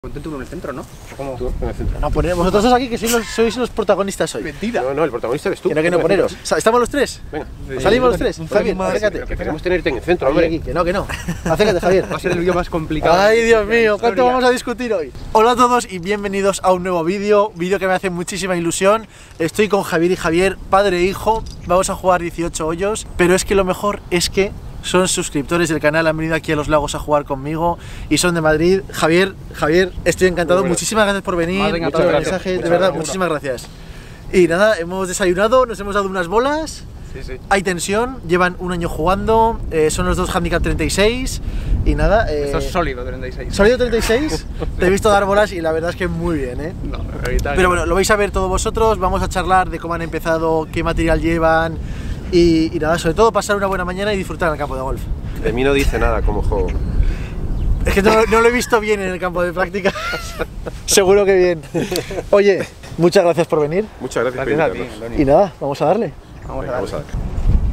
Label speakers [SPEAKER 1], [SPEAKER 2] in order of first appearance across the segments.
[SPEAKER 1] Ponte tú en el centro, ¿no? ¿Cómo?
[SPEAKER 2] Tú en el centro.
[SPEAKER 3] No, poner vosotros dos aquí que sois los protagonistas hoy.
[SPEAKER 1] Mentira.
[SPEAKER 2] No, el protagonista eres tú.
[SPEAKER 3] Que no, poneros. ¿Estamos los tres?
[SPEAKER 2] Venga.
[SPEAKER 3] ¿Salimos los tres? Javier, acércate.
[SPEAKER 2] Que queremos tenerte en el centro,
[SPEAKER 3] Aquí,
[SPEAKER 2] hombre.
[SPEAKER 3] aquí, que no. Acércate, Javier.
[SPEAKER 1] Va a ser el vídeo más complicado.
[SPEAKER 3] Ay, Dios mío, ¿cuánto vamos a discutir hoy? Hola a todos y bienvenidos a un nuevo vídeo que me hace muchísima ilusión. Estoy con Javier y Javier, padre e hijo. Vamos a jugar 18 hoyos, pero es que lo mejor es que son suscriptores del canal, han venido aquí a Los Lagos a jugar conmigo y son de Madrid. Javier, estoy encantado, muchísimas gracias por venir, por el mensaje, de verdad, muchísimas gracias. Y nada, hemos desayunado, nos hemos dado unas bolas,
[SPEAKER 2] Sí.
[SPEAKER 3] hay tensión, llevan un año jugando, son los dos handicap 36 y nada...
[SPEAKER 1] Esto es sólido, 36.
[SPEAKER 3] ¿Sólido 36? Te he visto dar bolas y la verdad es que muy bien, ¿eh?
[SPEAKER 1] No, ahorita.
[SPEAKER 3] Pero bueno, lo vais a ver todos vosotros, vamos a charlar de cómo han empezado, qué material llevan y nada, sobre todo pasar una buena mañana y disfrutar en el campo de golf.
[SPEAKER 2] De mí no dice nada como juego.
[SPEAKER 3] Es que no lo he visto bien en el campo de práctica. Seguro que bien. Oye, muchas gracias por venir.
[SPEAKER 2] Muchas gracias
[SPEAKER 1] Gracias a
[SPEAKER 2] por
[SPEAKER 1] ti,
[SPEAKER 2] invitarnos.
[SPEAKER 1] Loni.
[SPEAKER 3] Y nada, vamos a darle.
[SPEAKER 1] Vamos
[SPEAKER 2] Venga,
[SPEAKER 1] a
[SPEAKER 2] vamos a
[SPEAKER 1] ver.
[SPEAKER 2] ver.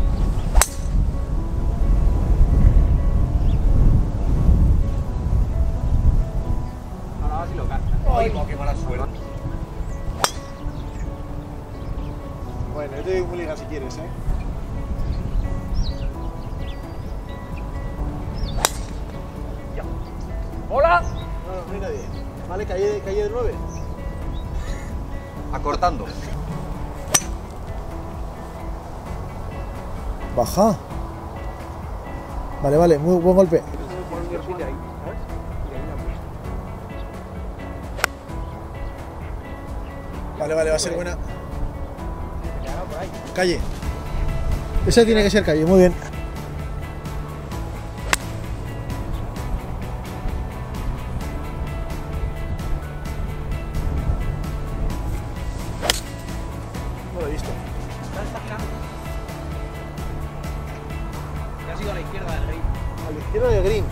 [SPEAKER 1] Ahora vas y lo cazas.
[SPEAKER 3] Ay,
[SPEAKER 1] qué mala suerte.
[SPEAKER 3] Bueno, yo te doy un liga si quieres, ¿eh?
[SPEAKER 1] ¡Hola!
[SPEAKER 3] No hay nadie. Vale, calle de 9.
[SPEAKER 1] Acortando.
[SPEAKER 3] Baja. Vale, muy buen golpe. Vale, va a ser buena. Calle. Esa tiene que ser calle, muy bien. No lo he visto.
[SPEAKER 1] Ya has ido a la izquierda del ring.
[SPEAKER 3] A la izquierda del green.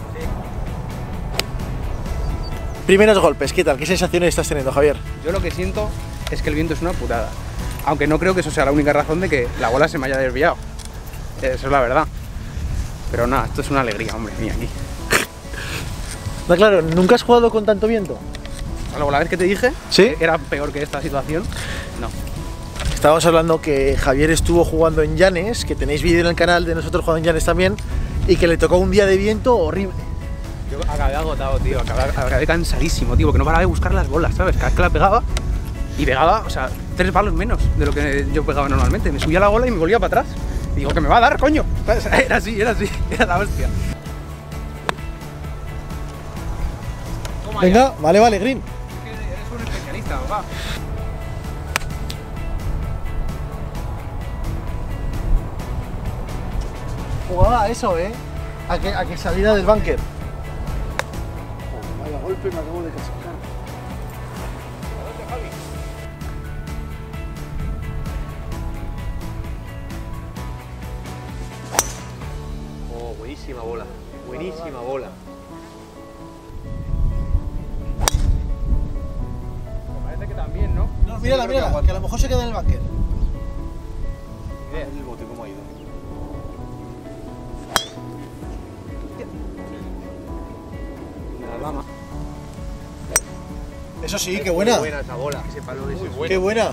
[SPEAKER 3] Primeros golpes, ¿qué tal? ¿Qué sensaciones estás teniendo, Javier?
[SPEAKER 1] Yo lo que siento es que el viento es una putada. Aunque no creo que eso sea la única razón de que la bola se me haya desviado. Eso es la verdad. Pero nada, esto es una alegría, hombre, mira aquí.
[SPEAKER 3] No, claro, ¿nunca has jugado con tanto viento?
[SPEAKER 1] Luego, la vez que te dije
[SPEAKER 3] ¿Sí?
[SPEAKER 1] que era peor que esta situación, no.
[SPEAKER 3] Estábamos hablando que Javier estuvo jugando en Llanes, que tenéis vídeo en el canal de nosotros jugando en Llanes también, y que le tocó un día de viento horrible.
[SPEAKER 1] Yo acabé agotado, tío, acabé cansadísimo, tío, porque no paraba de buscar las bolas, ¿sabes? Cada vez que la pegaba, y pegaba, o sea, 3 palos menos de lo que yo pegaba normalmente. Me subía la bola y me volvía para atrás. Y digo, que me va a dar, coño. ¿Sabes? Era así, era la hostia. Toma
[SPEAKER 3] Venga, vale, green.
[SPEAKER 1] ya. Eres un especialista, va.
[SPEAKER 3] Jugaba a eso, ¿eh? A que salida del bunker. Vaya golpe, me acabo de cascar.
[SPEAKER 2] Oh, buenísima bola. Buenísima bola.
[SPEAKER 1] Parece que también, ¿no?
[SPEAKER 3] No, mírala, que a lo mejor se queda en el bunker.
[SPEAKER 2] El bote, ¿cómo ha ido?
[SPEAKER 1] La lama.
[SPEAKER 3] Eso sí, qué buena.
[SPEAKER 2] Buena esa bola.
[SPEAKER 1] Ese palo es muy
[SPEAKER 3] Qué buena.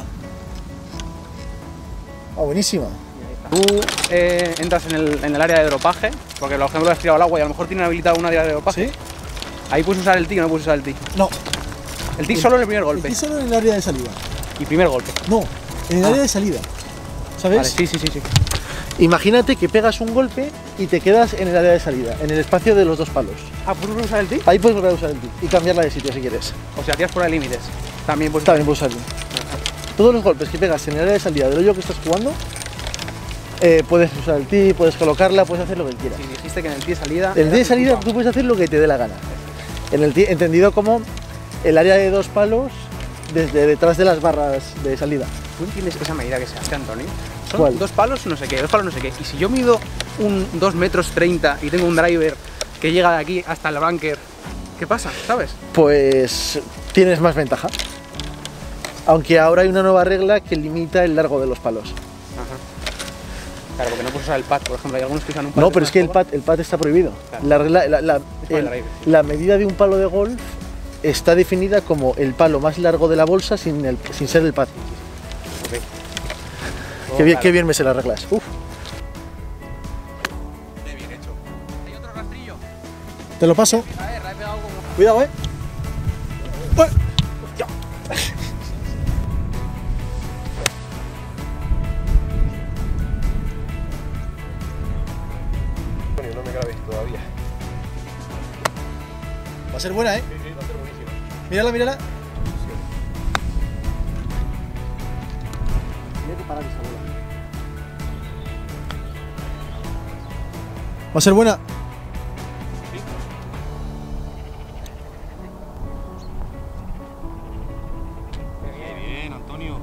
[SPEAKER 3] Ah, buenísima.
[SPEAKER 1] Tú entras en el área de dropaje, porque por ejemplo has tirado al agua y a lo mejor tienen habilitado un área de dropaje.
[SPEAKER 3] ¿Sí?
[SPEAKER 1] Ahí puedes usar el tee o no puedes usar el tee.
[SPEAKER 3] No.
[SPEAKER 1] El tee solo en el primer golpe.
[SPEAKER 3] Estoy solo en el área de salida.
[SPEAKER 1] Y primer golpe.
[SPEAKER 3] No, en el área de salida. ¿Sabes?
[SPEAKER 1] Vale, sí.
[SPEAKER 3] Imagínate que pegas un golpe y te quedas en el área de salida, en el espacio de los dos palos.
[SPEAKER 1] Ah, ¿puedes usar el tee?
[SPEAKER 3] Ahí puedes volver a usar el tee y cambiarla de sitio si quieres.
[SPEAKER 1] O sea, tiras fuera de límites. También puedes
[SPEAKER 3] También puedes usarlo. Todos los golpes que pegas en el área de salida del hoyo que estás jugando, puedes usar el tee, puedes colocarla, puedes hacer lo que quieras.
[SPEAKER 1] Si dijiste que en el tee de salida.
[SPEAKER 3] En el tee de salida tú puedes hacer lo que te dé la gana. En el tee, entendido como el área de dos palos desde detrás de las barras de salida.
[SPEAKER 1] ¿Tú entiendes esa medida que se hace, Antonio? Son
[SPEAKER 3] ¿Cuál?
[SPEAKER 1] 2 palos no sé qué, 2 palos no sé qué. Y si yo mido un 2 metros 30 y tengo un driver que llega de aquí hasta el bunker, ¿qué pasa? ¿Sabes?
[SPEAKER 3] Pues tienes más ventaja. Aunque ahora hay una nueva regla que limita el largo de los palos.
[SPEAKER 1] Ajá. Claro, porque no puedes usar el pad, por ejemplo, hay algunos que usan un pad.
[SPEAKER 3] No, pero es que el pad está prohibido.
[SPEAKER 1] Claro.
[SPEAKER 3] La regla,
[SPEAKER 1] Es para el drive, sí.
[SPEAKER 3] la medida de un palo de golf está definida como el palo más largo de la bolsa sin ser el pad.
[SPEAKER 1] Ok.
[SPEAKER 3] Qué bien me sé las reglas. Uf.
[SPEAKER 1] Bien hecho. ¿Hay otro rastrillo?
[SPEAKER 3] Te lo paso.
[SPEAKER 1] A ver, la he pegado como...
[SPEAKER 3] Cuidado, Uy. Hostia.
[SPEAKER 2] No me grabes todavía.
[SPEAKER 3] Va a ser buena, ¿eh?
[SPEAKER 2] Sí, va a ser buenísimo.
[SPEAKER 3] Mírala, mírala. Mira que parar esa bola. Va a ser buena.
[SPEAKER 1] Bien, Antonio.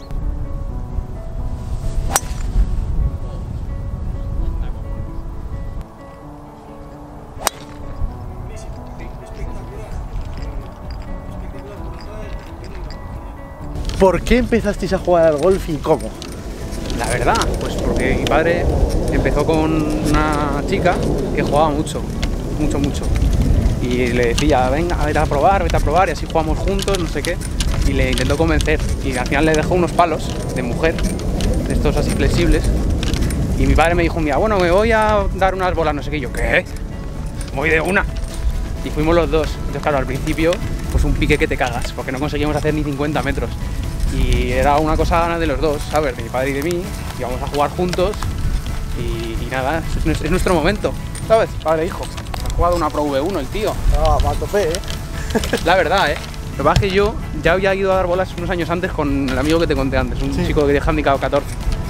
[SPEAKER 3] ¿Por qué empezasteis a jugar al golf y cómo?
[SPEAKER 1] La verdad, pues porque mi padre empezó con una chica que jugaba mucho. Y le decía, venga, vete a probar, y así jugamos juntos, no sé qué. Y le intentó convencer. Y al final le dejó unos palos de mujer, de estos así flexibles. Y mi padre me dijo un día, bueno, me voy a dar unas bolas, no sé qué. Y yo, ¿qué? Voy de una. Y fuimos los dos. Entonces, claro, al principio, pues un pique que te cagas, porque no conseguíamos hacer ni 50 metros. Y era una cosa de los dos, ¿sabes? De mi padre y de mí. Íbamos a jugar juntos. Y nada, es nuestro momento, ¿sabes? Padre e hijo. Ha jugado una Pro V1 el tío.
[SPEAKER 3] Ah, va a tope, ¿eh?
[SPEAKER 1] La verdad, ¿eh? Lo que pasa es que yo ya había ido a dar bolas unos años antes con el amigo que te conté antes, un chico que de handicap 14.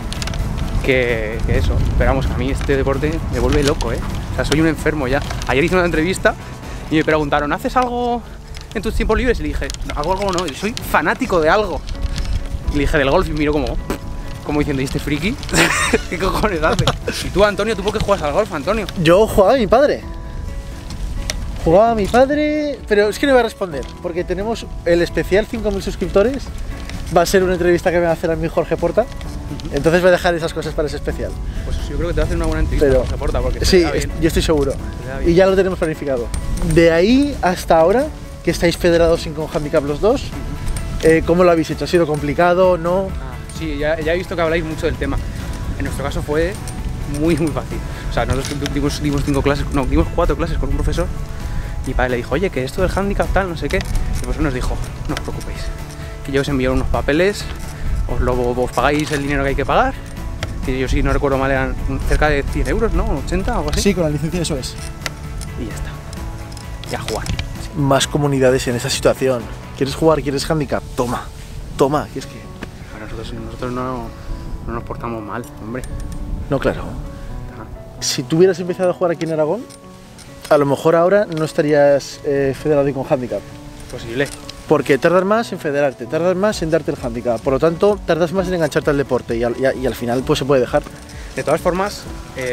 [SPEAKER 1] Que eso, pero vamos, a mí este deporte me vuelve loco, ¿eh? O sea, soy un enfermo ya. Ayer hice una entrevista y me preguntaron, ¿haces algo en tus tiempos libres? Y le dije, no, hago algo no, soy fanático de algo. Y le dije del golf y miro como diciendo, ¿y este friki? ¿Qué cojones hace? Y tú, Antonio, ¿tú por qué juegas al golf, Antonio?
[SPEAKER 3] Yo jugaba a mi padre. Jugaba a mi padre, pero es que no voy a responder, porque tenemos el especial 5.000 suscriptores. Va a ser una entrevista que me va a hacer a mí Jorge Porta. Entonces voy a dejar esas cosas para ese especial.
[SPEAKER 1] Pues yo creo que te va a hacer una buena entrevista,
[SPEAKER 3] Pero,
[SPEAKER 1] Jorge Porta, porque
[SPEAKER 3] sí,
[SPEAKER 1] se da bien.
[SPEAKER 3] yo estoy seguro.
[SPEAKER 1] Se da bien.
[SPEAKER 3] Y ya lo tenemos planificado. De ahí hasta ahora, que estáis federados con handicap los dos, ¿cómo lo habéis hecho? ¿Ha sido complicado? ¿No?
[SPEAKER 1] Sí, ya he visto que habláis mucho del tema. En nuestro caso fue muy fácil. O sea, nosotros dimos 4 clases con un profesor. Y mi padre le dijo, oye, que esto del handicap tal, no sé qué. Y el profesor nos dijo, no os preocupéis, que yo os envío unos papeles, os pagáis el dinero que hay que pagar. Que yo, si no recuerdo mal, eran cerca de 100 euros, ¿no? 80 o algo así.
[SPEAKER 3] Sí, con la licencia eso es.
[SPEAKER 1] Y ya está. Y a jugar.
[SPEAKER 3] Más comunidades en esa situación. ¿Quieres jugar? ¿Quieres handicap? Toma, toma. Y es que...
[SPEAKER 1] Nosotros no nos portamos mal, hombre.
[SPEAKER 3] No, claro.
[SPEAKER 1] Ajá.
[SPEAKER 3] Si tú hubieras empezado a jugar aquí en Aragón, a lo mejor ahora no estarías federado y con handicap.
[SPEAKER 1] Posible.
[SPEAKER 3] Porque tardas más en federarte, tardas más en darte el handicap. Por lo tanto, tardas más en engancharte al deporte y al final pues se puede dejar.
[SPEAKER 1] De todas formas,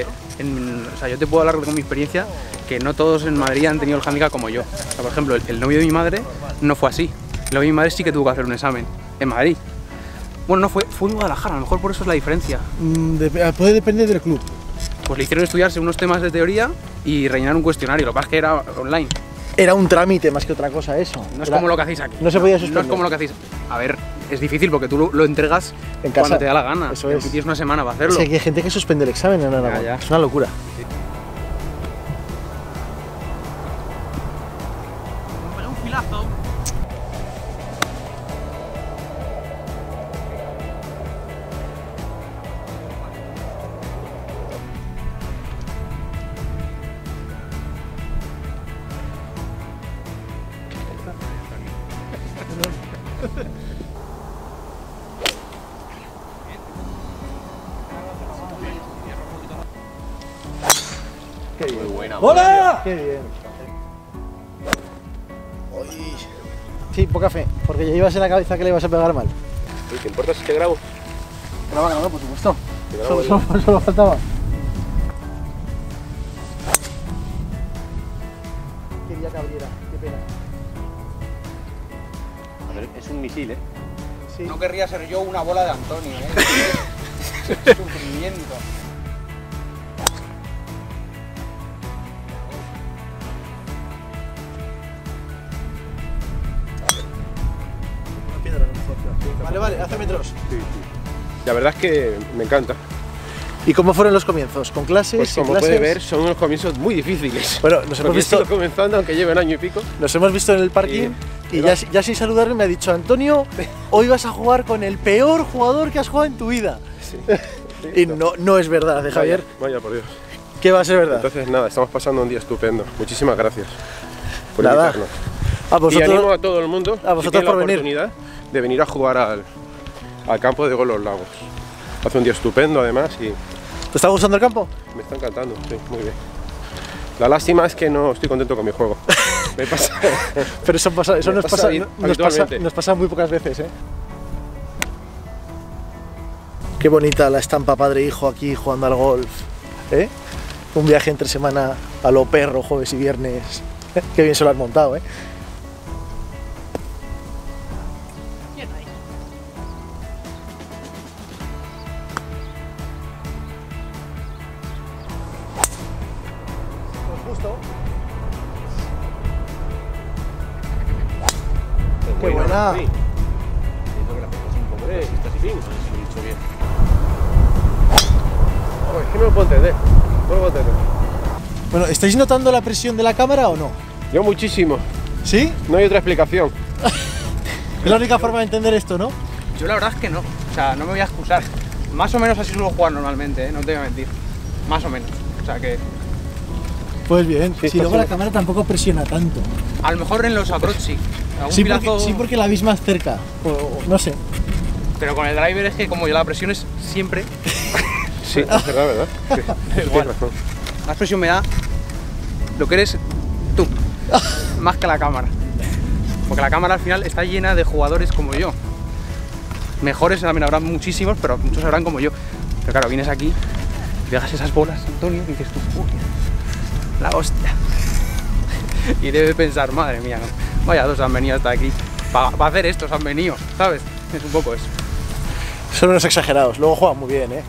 [SPEAKER 1] o sea, yo te puedo hablar con mi experiencia que no todos en Madrid han tenido el handicap como yo. O sea, por ejemplo, el novio de mi madre no fue así. El novio de mi madre sí que tuvo que hacer un examen en Madrid. Bueno, no fue en Guadalajara, a lo mejor por eso es la diferencia.
[SPEAKER 3] Puede depender del club.
[SPEAKER 1] Pues le hicieron estudiarse unos temas de teoría y rellenar un cuestionario, lo que pasa es que era online.
[SPEAKER 3] Era un trámite más que otra cosa eso.
[SPEAKER 1] No es como lo que hacéis aquí.
[SPEAKER 3] No se podía suspender.
[SPEAKER 1] No es como lo que hacéis. A ver, es difícil porque tú lo entregas
[SPEAKER 3] en casa,
[SPEAKER 1] cuando te da la gana.
[SPEAKER 3] Eso es.
[SPEAKER 1] Y tienes una semana para hacerlo.
[SPEAKER 3] Es que hay gente que suspende el examen en Aragón.
[SPEAKER 1] Ya.
[SPEAKER 3] Es una locura.
[SPEAKER 1] Un filazo.
[SPEAKER 3] Qué bien.
[SPEAKER 2] Muy buena.
[SPEAKER 3] ¡Hola! ¡Qué bien! Uy. Sí, poca fe, porque ya ibas en la cabeza que le ibas a pegar mal.
[SPEAKER 2] Uy, ¿te importa si te grabo?
[SPEAKER 3] Graba, por supuesto.
[SPEAKER 2] Te grabo
[SPEAKER 3] Solo faltaba. Quería que abriera, qué pena.
[SPEAKER 2] A ver, es un misil, ¿eh?
[SPEAKER 3] Sí.
[SPEAKER 1] No querría ser yo una bola de Antonio, ¿eh? Sufrimiento.
[SPEAKER 3] vale, hace metros.
[SPEAKER 2] Sí, sí. La verdad es que me encanta.
[SPEAKER 3] ¿Y cómo fueron los comienzos? ¿Con clases?
[SPEAKER 2] Pues
[SPEAKER 3] sin
[SPEAKER 2] como
[SPEAKER 3] clases?
[SPEAKER 2] puede ver, son unos comienzos muy difíciles.
[SPEAKER 3] Bueno, nos hemos
[SPEAKER 2] Porque
[SPEAKER 3] visto,
[SPEAKER 2] estoy comenzando, aunque lleven año y pico.
[SPEAKER 3] nos hemos visto en el parking y ya sin saludarme me ha dicho: Antonio, hoy vas a jugar con el peor jugador que has jugado en tu vida.
[SPEAKER 2] Sí.
[SPEAKER 3] Y no es verdad, ¿eh, Javier?
[SPEAKER 2] Vaya por Dios.
[SPEAKER 3] ¿Qué va a ser verdad?
[SPEAKER 2] Entonces nada, estamos pasando un día estupendo. Muchísimas gracias por
[SPEAKER 3] Nada.
[SPEAKER 2] invitarnos.
[SPEAKER 3] A vosotros,
[SPEAKER 2] Y animo a todo el mundo
[SPEAKER 3] a vosotros
[SPEAKER 2] si tiene la
[SPEAKER 3] por venir.
[SPEAKER 2] oportunidad de venir a jugar al campo de Gol Los Lagos. Hace un día estupendo además y
[SPEAKER 3] ¿te está gustando el campo?
[SPEAKER 2] me está encantando, sí, muy bien. La lástima es que no estoy contento con mi juego. Me pasa.
[SPEAKER 3] Pero eso, eso
[SPEAKER 2] Me
[SPEAKER 3] nos,
[SPEAKER 2] pasa
[SPEAKER 3] pasa,
[SPEAKER 2] habitualmente.
[SPEAKER 3] nos pasa muy pocas veces, ¿eh? Qué bonita la estampa padre e hijo aquí jugando al golf, ¿eh? Un viaje entre semana a lo perro, jueves y viernes. Qué bien se lo has montado, ¿eh? ¡Qué buena!
[SPEAKER 2] Sí. Siento que la pegas un poco, si está así bien, no sé si lo he dicho bien. Joder, es que no lo puedo entender. No lo puedo entender.
[SPEAKER 3] Bueno, ¿estáis notando la presión de la cámara o no?
[SPEAKER 2] Yo muchísimo.
[SPEAKER 3] ¿Sí?
[SPEAKER 2] No hay otra explicación.
[SPEAKER 3] Es la única forma de entender esto, ¿no?
[SPEAKER 1] Yo la verdad es que no. O sea, no me voy a excusar. Más o menos así suelo jugar normalmente, ¿eh? No te voy a mentir. Más o menos. O sea que
[SPEAKER 3] Pues bien.
[SPEAKER 2] Sí,
[SPEAKER 3] Si
[SPEAKER 2] está
[SPEAKER 3] luego la
[SPEAKER 2] bien.
[SPEAKER 3] cámara tampoco presiona tanto.
[SPEAKER 1] a lo mejor en los approach sí. Algún
[SPEAKER 3] Sí
[SPEAKER 1] pilazo,
[SPEAKER 3] porque la veis más cerca. O no sé.
[SPEAKER 1] pero con el driver es que como yo la presión es siempre,
[SPEAKER 2] Sí, es verdad, ¿verdad? Sí, tienes
[SPEAKER 1] igual.
[SPEAKER 2] razón.
[SPEAKER 1] más presión me da lo que eres tú, más que la cámara. Porque la cámara al final está llena de jugadores como yo. Mejores también habrán muchísimos, pero muchos habrán como yo. Pero claro, vienes aquí, pegas esas bolas, Antonio, y dices tú, uy, la hostia. Y debes pensar, madre mía, ¿no? Vaya dos han venido hasta aquí. Para hacer esto se han venido, ¿sabes? Es un poco eso.
[SPEAKER 3] Son unos exagerados. Luego juegan muy bien, ¿eh?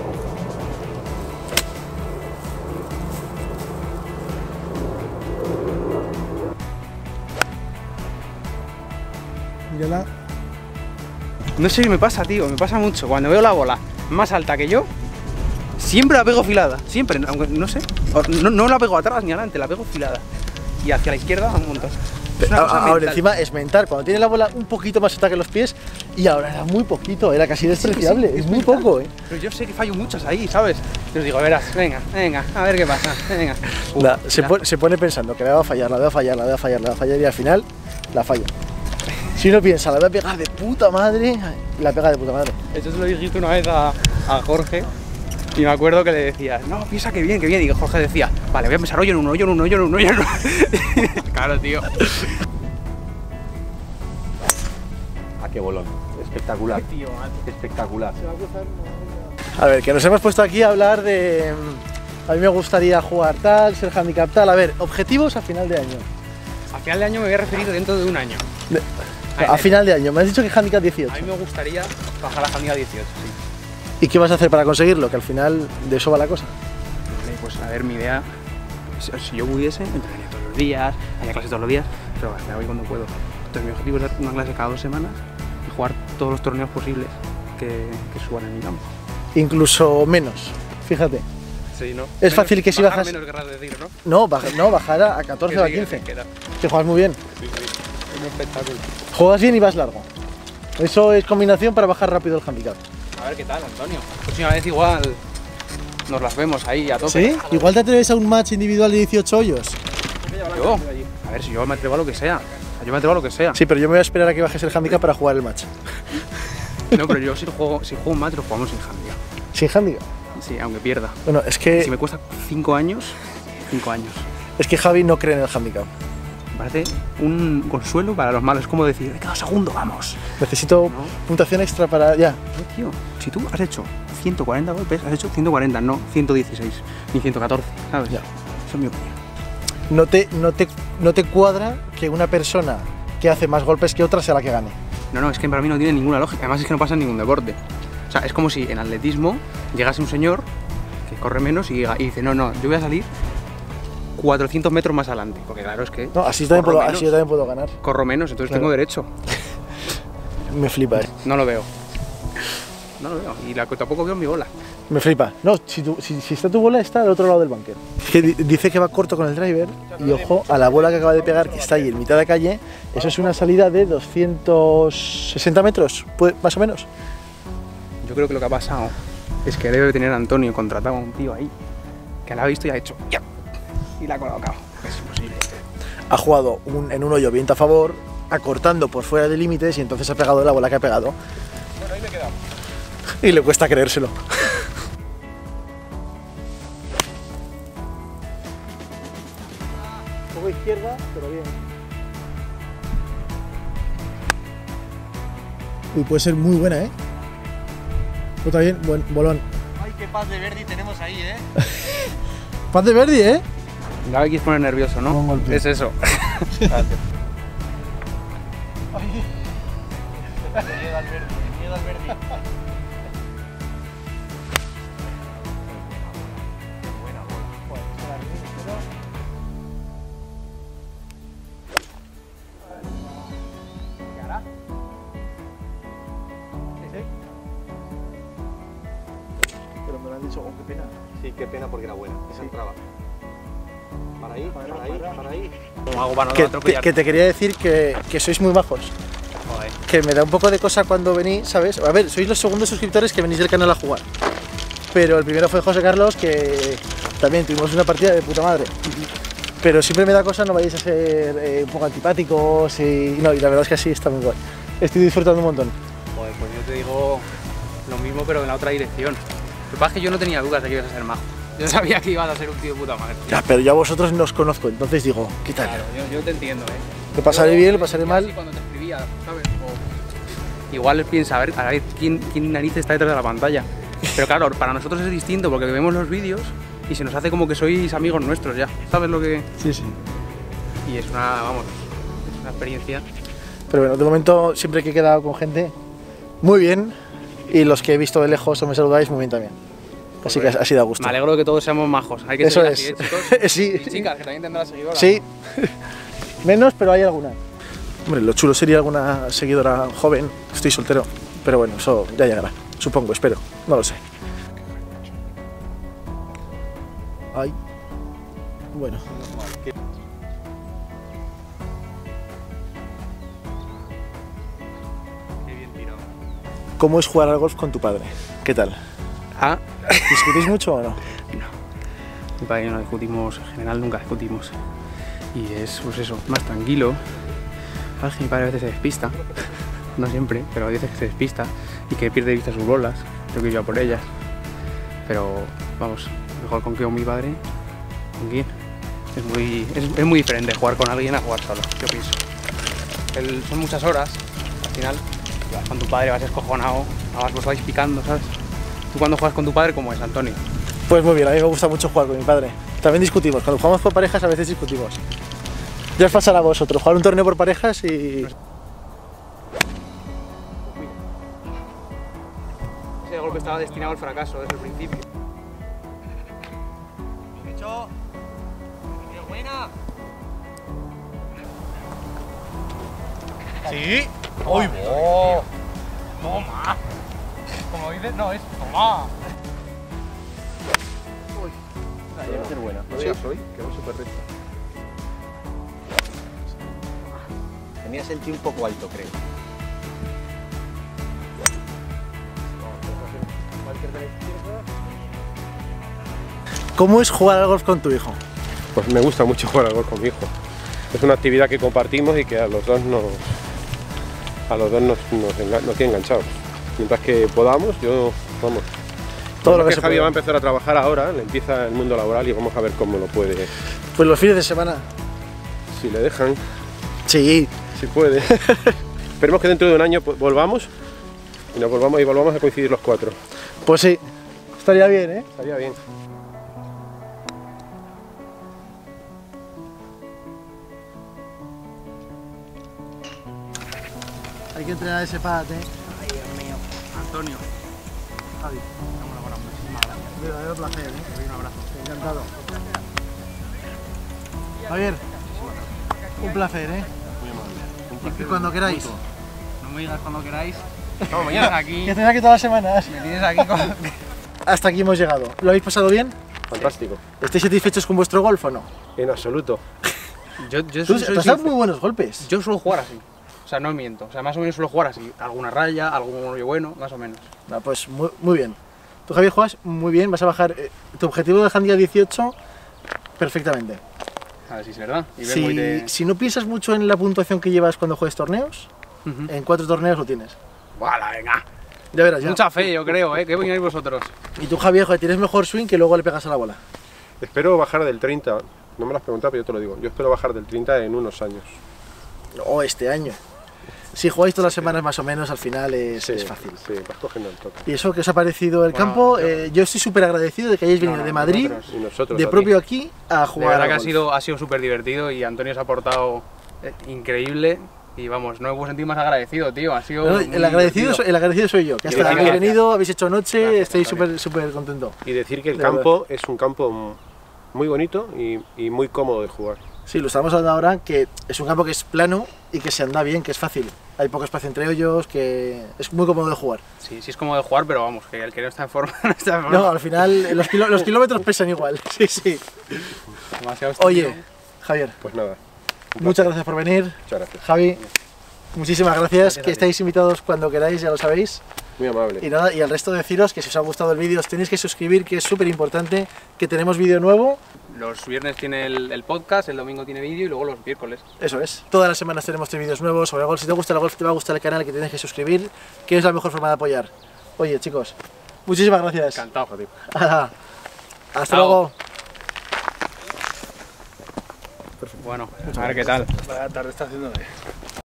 [SPEAKER 3] Mírala.
[SPEAKER 1] No sé qué me pasa, tío, me pasa mucho. Cuando veo la bola más alta que yo, siempre la pego filada, siempre, aunque no sé. No la pego atrás ni adelante, la pego filada. Y hacia la izquierda un montón. Es una cosa
[SPEAKER 3] Ahora
[SPEAKER 1] mental.
[SPEAKER 3] encima es mental. Cuando tiene la bola un poquito más alta que los pies, y ahora era muy poquito, era casi despreciable.
[SPEAKER 1] Sí,
[SPEAKER 3] es muy
[SPEAKER 1] mental.
[SPEAKER 3] poco, ¿eh?
[SPEAKER 1] Pero yo sé que fallo muchas ahí, ¿sabes? Yo os digo, verás, venga, a ver qué pasa, venga.
[SPEAKER 3] Se pone pensando que la va a fallar, la va a fallar, la va a fallar, la va a fallar, y al final la falla. Si uno piensa, la voy a pegar de puta madre, la pega de puta madre.
[SPEAKER 1] Eso se lo dijiste una vez a Jorge. Y me acuerdo que le decías, no, piensa que bien, que bien. Y Jorge decía, vale, voy a pensar hoyo en uno, hoyo en uno, hoyo en uno, hoyo en uno. Claro, tío.
[SPEAKER 2] Ah, qué bolón. Espectacular.
[SPEAKER 1] Tío, macho.
[SPEAKER 2] Espectacular.
[SPEAKER 3] A ver, que nos hemos puesto aquí a hablar de... A mí me gustaría jugar tal, ser handicap tal. A ver, objetivos a final de año.
[SPEAKER 1] A final de año me voy a referir dentro de un año.
[SPEAKER 3] A final de año, me has dicho que handicap 18.
[SPEAKER 1] A mí me gustaría bajar la handicap 18, sí.
[SPEAKER 3] ¿Y qué vas a hacer para conseguirlo? Que al final de eso va la cosa.
[SPEAKER 1] Pues a ver, mi idea, si yo pudiese, entrenaría todos los días, haría clases todos los días, pero me voy cuando puedo. Entonces mi objetivo es dar una clase cada 2 semanas y jugar todos los torneos posibles que suban en mi campo.
[SPEAKER 3] Incluso menos, fíjate.
[SPEAKER 1] Sí, ¿no?
[SPEAKER 3] Es fácil que si
[SPEAKER 1] bajar
[SPEAKER 3] bajas...
[SPEAKER 1] menos querrás decir, ¿no?
[SPEAKER 3] No, bajar a 14 o a 15.
[SPEAKER 1] Que
[SPEAKER 3] juegas muy bien.
[SPEAKER 1] es un espectáculo.
[SPEAKER 3] Juegas bien y vas largo. Eso es combinación para bajar rápido el handicap.
[SPEAKER 1] A ver qué tal, Antonio. La próxima vez igual nos las vemos ahí a tope.
[SPEAKER 3] ¿Sí? Igual te atreves a un match individual de 18 hoyos.
[SPEAKER 1] Yo, a ver, si yo me atrevo a lo que sea. Yo me atrevo a lo que sea.
[SPEAKER 3] Sí, pero yo me voy a esperar a que bajes el handicap para jugar el match.
[SPEAKER 1] No, pero yo si juego un match lo jugamos sin handicap.
[SPEAKER 3] ¿Sin handicap?
[SPEAKER 1] Sí, aunque pierda.
[SPEAKER 3] Bueno, es que,
[SPEAKER 1] Si me cuesta 5 años, 5 años.
[SPEAKER 3] es que Javi no cree en el handicap.
[SPEAKER 1] Me parece un consuelo para los malos. Es como decir, cada segundo vamos.
[SPEAKER 3] Necesito
[SPEAKER 1] No.
[SPEAKER 3] puntuación extra para... Ya.
[SPEAKER 1] No, tío, si tú has hecho 140 golpes, has hecho 140, no 116 ni 114, ¿sabes?
[SPEAKER 3] Ya.
[SPEAKER 1] Eso es mi opinión.
[SPEAKER 3] No te cuadra que una persona que hace más golpes que otra sea la que gane.
[SPEAKER 1] No, es que para mí no tiene ninguna lógica. Además es que no pasa en ningún deporte. O sea, es como si en atletismo llegase un señor que corre menos y dice, no, yo voy a salir 400 metros más adelante. Porque claro, es que
[SPEAKER 3] No, así también
[SPEAKER 1] corro
[SPEAKER 3] puedo,
[SPEAKER 1] menos.
[SPEAKER 3] así yo también puedo ganar.
[SPEAKER 1] Corro menos, entonces
[SPEAKER 3] Claro.
[SPEAKER 1] tengo derecho.
[SPEAKER 3] Me flipa,
[SPEAKER 1] No lo veo. No lo veo. Y tampoco veo mi bola.
[SPEAKER 3] Me flipa. No, si está tu bola, está al otro lado del bunker. Que dice que va corto con el driver y ojo a la bola que acaba de pegar, que está ahí en mitad de la calle. Eso es una salida de 260 metros, más o menos.
[SPEAKER 1] Yo creo que lo que ha pasado es que debe tener a Antonio contratado a un tío ahí que la ha visto y ha hecho ¡ya! Y la ha colocado. Es imposible.
[SPEAKER 3] Ha jugado en un hoyo viento a favor, acortando por fuera de límites y entonces ha pegado la bola que ha pegado.
[SPEAKER 2] Bueno, ahí me he quedado.
[SPEAKER 3] Y le cuesta creérselo. Un poco izquierda, pero bien. Uy, puede ser muy buena, ¿eh? Otra bien, buen bolón.
[SPEAKER 4] Ay, qué paz de Verdi tenemos ahí, ¿eh?
[SPEAKER 3] Paz de Verdi, ¿eh?
[SPEAKER 1] Ya me quieres poner nervioso, ¿no?
[SPEAKER 3] Buen golpe.
[SPEAKER 1] Es eso.
[SPEAKER 4] Miedo al Verdi, miedo al Verdi.
[SPEAKER 3] Pero me lo han dicho, oh, qué pena.
[SPEAKER 4] Sí, qué pena porque era buena, esa entraba. Para ahí, para ahí.
[SPEAKER 1] ¿Cómo hago para no atropellar?
[SPEAKER 3] Que te quería decir que sois muy majos.
[SPEAKER 1] Joder.
[SPEAKER 3] Que me da un poco de cosa cuando venís, ¿sabes? A ver, sois los segundos suscriptores que venís del canal a jugar. Pero el primero fue José Carlos, que también tuvimos una partida de puta madre. Pero siempre me da cosa no vayáis a ser un poco antipáticos y no, y la verdad es que así está muy guay. Estoy disfrutando un montón.
[SPEAKER 1] Joder, pues yo te digo lo mismo pero en la otra dirección. Lo que pasa es que yo no tenía dudas de que ibas a ser majo. Yo sabía que ibas a ser un tío de puta madre.
[SPEAKER 3] Ya, pero yo a vosotros no os conozco, entonces digo, ¿qué tal?
[SPEAKER 1] Claro, yo te entiendo,
[SPEAKER 3] Lo pasaré bien, lo pasaré mal.
[SPEAKER 1] Sí, cuando te escribía, ¿sabes? Igual piensa, a ver quién narices está detrás de la pantalla. Pero claro, para nosotros es distinto porque vemos los vídeos y se nos hace como que sois amigos nuestros ya. ¿Sabes lo que...?
[SPEAKER 3] Sí, sí.
[SPEAKER 1] Y es una, vamos, es una experiencia.
[SPEAKER 3] Pero bueno, de momento siempre que he quedado con gente, muy bien. Y los que he visto de lejos o me saludáis, muy bien también. Así que así da gusto.
[SPEAKER 1] Me alegro de que todos seamos majos. Hay que
[SPEAKER 3] Eso
[SPEAKER 1] ser
[SPEAKER 3] es.
[SPEAKER 1] así, chicos.
[SPEAKER 3] Sí.
[SPEAKER 1] Y chicas, que también tendrás seguidoras.
[SPEAKER 3] Sí. Menos, pero hay alguna. Hombre, lo chulo sería alguna seguidora joven. Estoy soltero. Pero bueno, eso ya llegará. Supongo, espero. No lo sé. Ay. Bueno.
[SPEAKER 1] Qué bien tirado.
[SPEAKER 3] ¿Cómo es jugar al golf con tu padre? ¿Qué tal?
[SPEAKER 1] Ah,
[SPEAKER 3] ¿Discutís mucho o no?
[SPEAKER 1] mi padre y yo no discutimos, en general nunca discutimos. Y es, pues eso, más tranquilo. Sabes que mi padre a veces se despista, no siempre, pero a veces que se despista y que pierde de vista sus bolas, tengo que ir yo a por ellas. Pero, vamos, mejor con mi padre, ¿con quién? Es muy diferente jugar con alguien a jugar solo, yo pienso. Son muchas horas, al final, con tu padre vas escojonado, además vos vais picando, ¿sabes? ¿Tú cuando juegas con tu padre cómo es, Antonio?
[SPEAKER 3] Pues muy bien, a mí me gusta mucho jugar con mi padre. También discutimos, cuando jugamos por parejas a veces discutimos. Ya os pasará a vosotros, jugar un torneo por parejas y...
[SPEAKER 1] Ese golpe estaba destinado al fracaso desde el principio.
[SPEAKER 4] ¡Hecho! ¡Qué buena!
[SPEAKER 2] ¿Sí?
[SPEAKER 4] ¡Uy, oh! ¡Toma! Como dices, no, es toma.
[SPEAKER 2] Va a ser buena. No digas hoy, que va súper recta.
[SPEAKER 4] Tenías el tío un poco alto, creo.
[SPEAKER 3] ¿Cómo es jugar al golf con tu hijo?
[SPEAKER 2] Pues me gusta mucho jugar al golf con mi hijo. Es una actividad que compartimos y que a los dos nos tiene enganchados. Mientras que podamos, vamos.
[SPEAKER 3] Todo lo que se
[SPEAKER 2] Javi
[SPEAKER 3] pueda.
[SPEAKER 2] va a empezar a trabajar ahora, le empieza el mundo laboral y vamos a ver cómo lo puede,
[SPEAKER 3] Pues los fines de semana.
[SPEAKER 2] si le dejan,
[SPEAKER 3] Sí.
[SPEAKER 2] si puede. Esperemos que dentro de un año volvamos y volvamos a coincidir los cuatro.
[SPEAKER 3] Pues sí. Estaría bien, ¿eh?
[SPEAKER 2] Estaría bien.
[SPEAKER 3] Hay que entrenar ese pad, ¿eh?
[SPEAKER 1] Ay, Dios mío. Antonio,
[SPEAKER 3] Javi.
[SPEAKER 1] enhorabuena, muchísimas gracias.
[SPEAKER 3] Un verdadero placer, ¿eh?
[SPEAKER 1] Un abrazo.
[SPEAKER 3] Encantado. Javier, un placer, ¿eh? Y cuando queráis.
[SPEAKER 1] No no me digas cuando queráis. No, me tienes aquí.
[SPEAKER 3] Que tendrás que todas las semanas.
[SPEAKER 1] Me tienes aquí con...
[SPEAKER 3] Hasta aquí hemos llegado. ¿Lo habéis pasado bien?
[SPEAKER 2] Fantástico.
[SPEAKER 3] ¿Estáis satisfechos con vuestro golf o no?
[SPEAKER 2] En absoluto.
[SPEAKER 1] Yo
[SPEAKER 3] Tú has dado muy buenos golpes.
[SPEAKER 1] Yo suelo jugar así. O sea, no miento. O sea, más o menos suelo jugar así. Alguna raya, algún rollo bueno, más o menos.
[SPEAKER 3] No, pues muy bien. Tú, Javier, juegas muy bien. Vas a bajar tu objetivo de handicap 18 perfectamente.
[SPEAKER 1] A ver si es verdad. Y vengo y te...
[SPEAKER 3] Si no piensas mucho en la puntuación que llevas cuando juegues torneos, en 4 torneos lo tienes.
[SPEAKER 1] ¡Hala, venga!
[SPEAKER 3] Ya verás, ya.
[SPEAKER 1] Mucha fe, yo creo, ¿eh? ¿Qué opináis vosotros?
[SPEAKER 3] Y tú, Javier, joder, tienes mejor swing que luego le pegas a la bola.
[SPEAKER 2] Espero bajar del 30. No me lo has preguntado, pero yo te lo digo. Yo espero bajar del 30 en unos años.
[SPEAKER 3] O este año. Si jugáis todas las semanas más o menos, al final es fácil.
[SPEAKER 2] Sí, vas cogiendo el toque.
[SPEAKER 3] ¿Y eso que os ha parecido el campo? Yo estoy súper agradecido de que hayáis venido de Madrid,
[SPEAKER 2] Y nosotros
[SPEAKER 3] de
[SPEAKER 2] a ti.
[SPEAKER 3] propio aquí, a
[SPEAKER 1] De
[SPEAKER 3] jugar
[SPEAKER 1] verdad
[SPEAKER 3] al
[SPEAKER 1] que
[SPEAKER 3] golf.
[SPEAKER 1] ha sido súper divertido y Antonio se ha portado increíble. Y vamos, no me puedo sentir más agradecido, tío. Ha sido.
[SPEAKER 3] No,
[SPEAKER 1] muy
[SPEAKER 3] el agradecido
[SPEAKER 1] divertido.
[SPEAKER 3] soy yo, que
[SPEAKER 2] Y
[SPEAKER 3] hasta
[SPEAKER 2] decir
[SPEAKER 3] habéis
[SPEAKER 2] que-
[SPEAKER 3] venido, habéis hecho noche,
[SPEAKER 1] Gracias,
[SPEAKER 3] estoy
[SPEAKER 1] Antonio.
[SPEAKER 3] súper contento.
[SPEAKER 2] Y decir que el
[SPEAKER 3] De
[SPEAKER 2] campo es un campo muy bonito y muy cómodo de jugar.
[SPEAKER 3] Sí, lo estamos hablando ahora, que es un campo que es plano y que se anda bien, que es fácil. Hay poco espacio entre hoyos, que es muy cómodo de jugar.
[SPEAKER 1] Sí, sí es como de jugar, pero vamos, que el que no está en forma no está en forma.
[SPEAKER 3] No, al final los kilómetros pesan igual. Sí, sí.
[SPEAKER 1] Demasiado
[SPEAKER 3] Oye,
[SPEAKER 1] estúpido.
[SPEAKER 3] Javier,
[SPEAKER 2] Pues nada. un
[SPEAKER 3] muchas
[SPEAKER 2] placer.
[SPEAKER 3] gracias por venir.
[SPEAKER 2] Muchas gracias.
[SPEAKER 3] Javi, muchísimas gracias,
[SPEAKER 1] Gracias a
[SPEAKER 3] que
[SPEAKER 1] ti.
[SPEAKER 3] estáis invitados cuando queráis, ya lo sabéis.
[SPEAKER 2] Muy amable.
[SPEAKER 3] Y nada, y al resto deciros que si os ha gustado el vídeo os tenéis que suscribir, que es súper importante, que tenemos vídeo nuevo.
[SPEAKER 1] Los viernes tiene el podcast, el domingo tiene vídeo y luego los miércoles.
[SPEAKER 3] Eso es. Todas las semanas tenemos 3 vídeos nuevos sobre golf. Si te gusta el golf, te va a gustar el canal, que tienes que suscribir, que es la mejor forma de apoyar. Oye, chicos, muchísimas gracias.
[SPEAKER 1] Encantado, tío.
[SPEAKER 3] Hasta
[SPEAKER 1] Chao.
[SPEAKER 3] luego.
[SPEAKER 1] Bueno, a ver qué tal.
[SPEAKER 3] Vaya tarde está haciendo.